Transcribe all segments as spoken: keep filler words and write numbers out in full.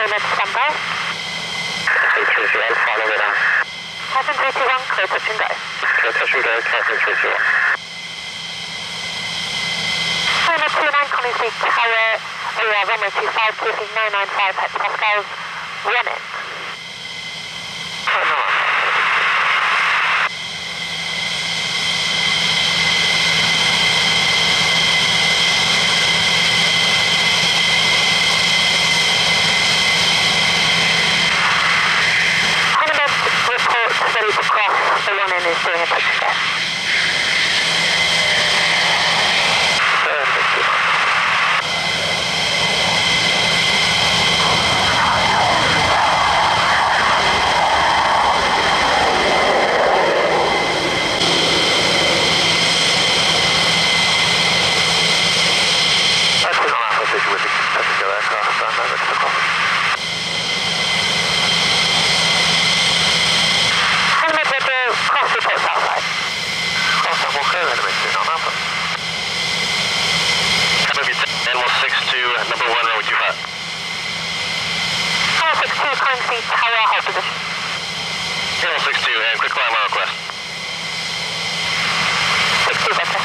Pyramid standby. three three zero, final radar. Captain three two one, clear touch and go. Clear touch and go, Captain three two one. Pyramid two nine, Coningsby Tower, we are runway two five, cruising nine nine five hectopascals, running. Ready to cross, the one in is doing a touch again. That's been on our position with the passenger aircraft, stand over to the coffee. Cross reports outside. Cross and we'll go ahead of it soon on Alpha. Copy N one six two, number one, row two five. N one six two, Coningsby Tower, hold position. N one six two, and quick climb on request. six two, better.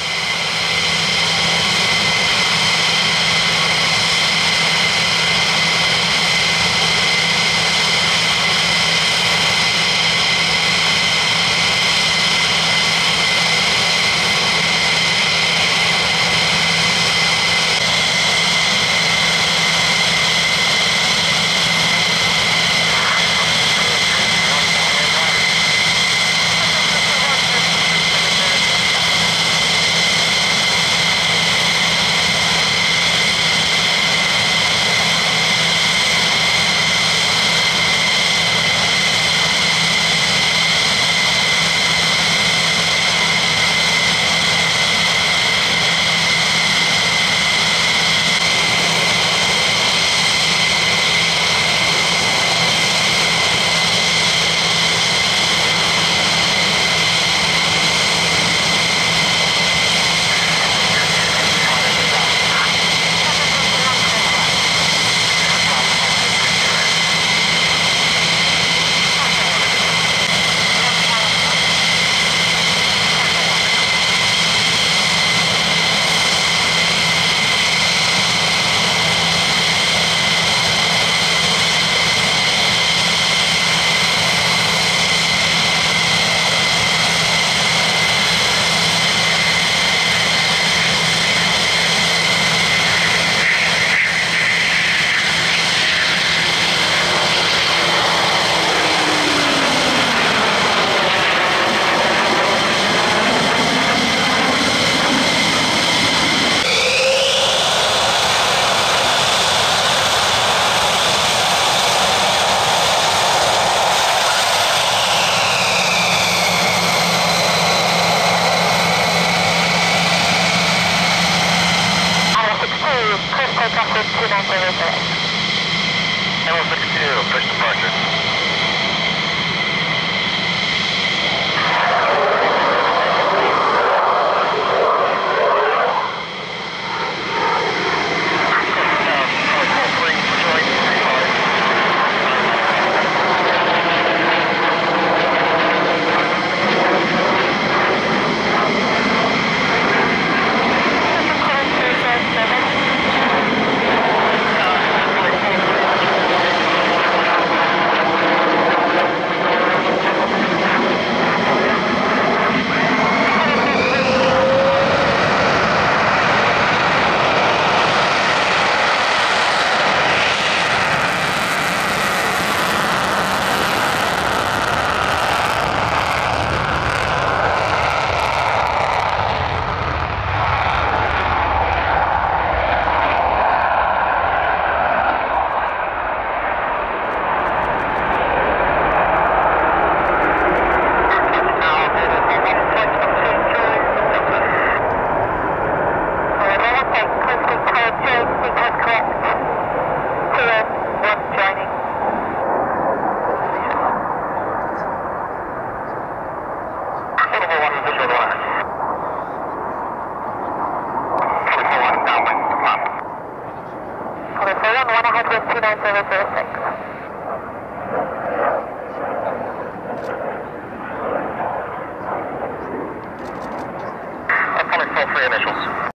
two nine zero zero. N one six two, push departure. zero zero six. I'm calling full three initials.